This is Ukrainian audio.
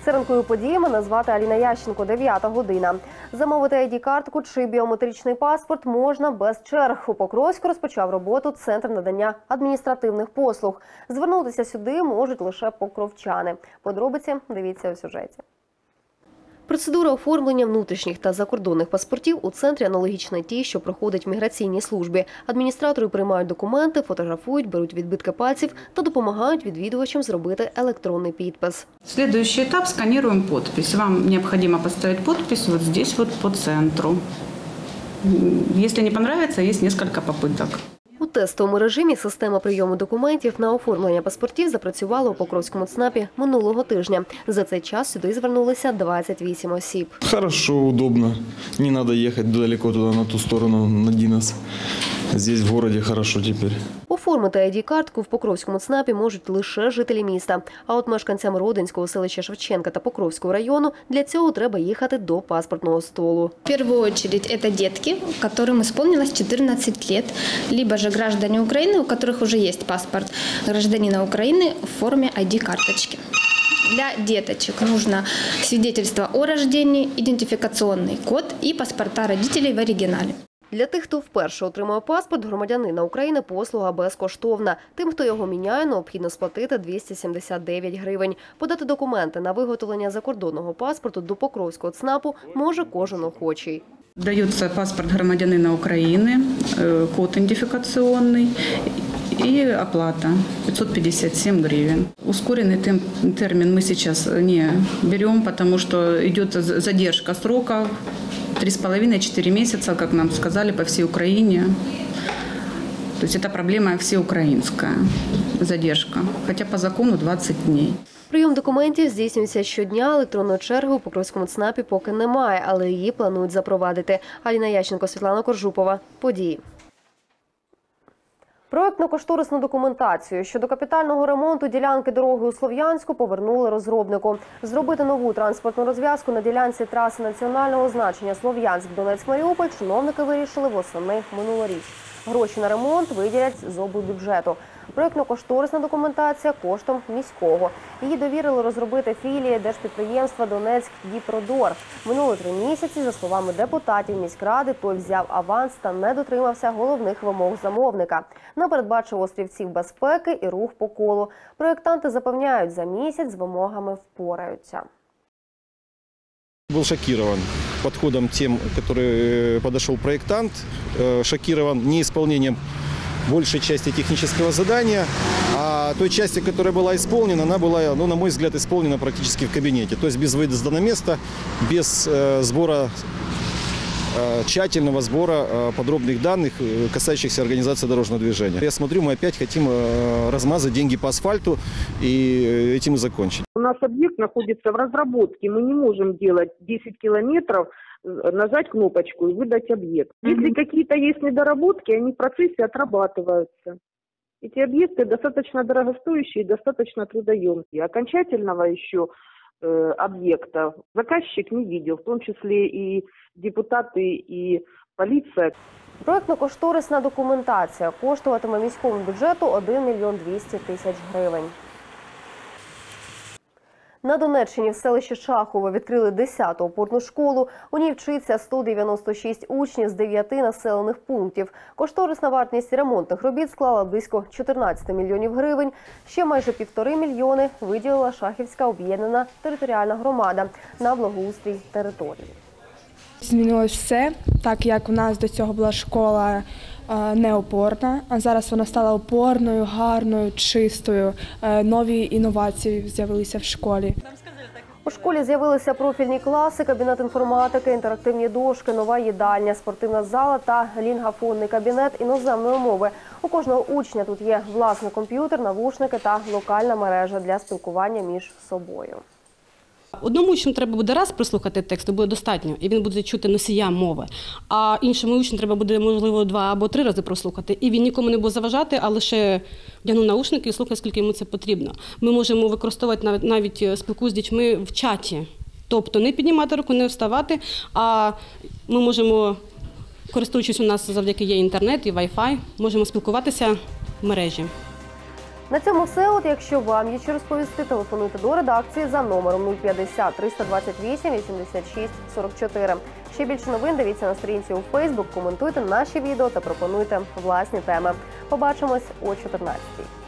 Це ранкові події. Мене звати Аліна Ященко, 9 година. Замовити ID-картку чи біометричний паспорт можна без черг. У Покровську розпочав роботу Центр надання адміністративних послуг. Звернутися сюди можуть лише покровчани. Подробиці дивіться у сюжеті. Процедура оформлення внутрішніх та закордонних паспортів у центрі аналогічна тій, що проходить в міграційній службі. Адміністратори приймають документи, фотографують, беруть відбитки пальців та допомагають відвідувачам зробити електронний підпис. Следующий этап – сканируем подпись. Вам необходимо поставить подпись вот здесь вот по центру. Если не понравится, есть несколько попыток. У тестовому режимі система прийому документів на оформлення паспортів запрацювала у Покровському ЦНАПі минулого тижня. За цей час сюди звернулися 28 осіб. Хорошо, удобно. Не надо ехать далеко туда, на ту сторону, на Динос. Здесь в городе хорошо теперь. Оформити ID-картку в Покровському ЦНАПі можуть лише жителі міста. А от мешканцям Родинського, селища Шевченка та Покровського району для цього треба їхати до паспортного столу. В первую очередь это детки, которым исполнилось 14 лет, либо же граждане Украины, у которых уже есть паспорт гражданина Украины в форме ID-карточки. Для деточек нужно свидетельство о рождении, идентификационный код и паспорта родителей в оригинале. Для тих, хто вперше отримує паспорт громадянина України, послуга безкоштовна. Тим, хто його міняє, необхідно сплатити 279 гривень. Подати документи на виготовлення закордонного паспорту до Покровського ЦНАПу може кожен охочий. Дается паспорт громадянина Украины, код идентификационный и оплата 557 гривен. Ускоренный термин мы сейчас не берем, потому что идет задержка сроков 3,5-4 месяца, как нам сказали, по всей Украине. То есть это проблема всеукраинская задержка, хотя по закону 20 дней. Прийом документів здійснюється щодня, електронної черги у Покровському ЦНАПі поки немає, але її планують запровадити. Аліна Ященко, Світлана Коржупова. Події. Проєктно-кошторисну документацію щодо капітального ремонту ділянки дороги у Слов'янську повернули розробнику. Зробити нову транспортну розв'язку на ділянці траси національного значення Слов'янськ-Донецьк-Маріуполь чиновники вирішили восени минулоріч. Гроші на ремонт виділять з облбюджету. Проєктно-кошторисна документація коштом міського. Її довірили розробити філії держпідприємства «Донецьк-Дніпродор». Минуло 3 місяці, за словами депутатів міськради, той взяв аванс та не дотримався головних вимог замовника. Не передбачив острівців безпеки і рух по колу. Проєктанти запевняють, за місяць з вимогами впораються. Был шокирован подходом тем, который подошел проектант, шокирован неисполнением большей части технического задания, а той части, которая была исполнена, она была, на мой взгляд, исполнена практически в кабинете. То есть без выезда на место, без тщательного сбора подробных данных, касающихся организации дорожного движения. Я смотрю, мы опять хотим размазать деньги по асфальту и этим и закончить. У нас объект находится в разработке, мы не можем делать 10 километров, нажать кнопочку и выдать объект. Если какие-то есть недоработки, они в процессе отрабатываются. Эти объекты достаточно дорогостоящие и достаточно трудоемкие. Окончательного еще объекта заказчик не видел, в том числе и депутаты, и полиция. Проєктно-кошторисна документація коштуватиме міському бюджету 1 мільйон 200 тисяч гривень. На Донеччині в селищі Шахове відкрили 10-ту опорну школу. У ній вчиться 196 учнів з 9 населених пунктів. Кошторисна вартість ремонтних робіт склала близько 14 мільйонів гривень. Ще майже 1,5 мільйони виділила Шахівська об'єднана територіальна громада на благоустрій території. Змінилось все, так як у нас до цього була школа неопорна, а зараз вона стала опорною, гарною, чистою. Нові інновації з'явилися в школі. У школі з'явилися профільні класи, кабінет інформатики, інтерактивні дошки, нова їдальня, спортивна зала та лінгафонний кабінет іноземної мови. У кожного учня тут є власний комп'ютер, навушники та локальна мережа для спілкування між собою. Одному учню треба буде раз прослухати текст, то буде достатньо, і він буде чути носія мови. А іншому учню треба буде, можливо, 2 або 3 рази прослухати. І він нікому не буде заважати, а лише вдягнув наушники і слухає, скільки йому це потрібно. Ми можемо використовувати навіть спілку з дітьми в чаті. Тобто не піднімати руку, не вставати, а ми можемо, користуючись, у нас завдяки є інтернет і Wi-Fi, можемо спілкуватися в мережі. На цьому все. От якщо вам є що розповісти, телефонуйте до редакції за номером 050 328 86 44. Ще більше новин дивіться на сторінці у Facebook, коментуйте наші відео та пропонуйте власні теми. Побачимось о 14-й.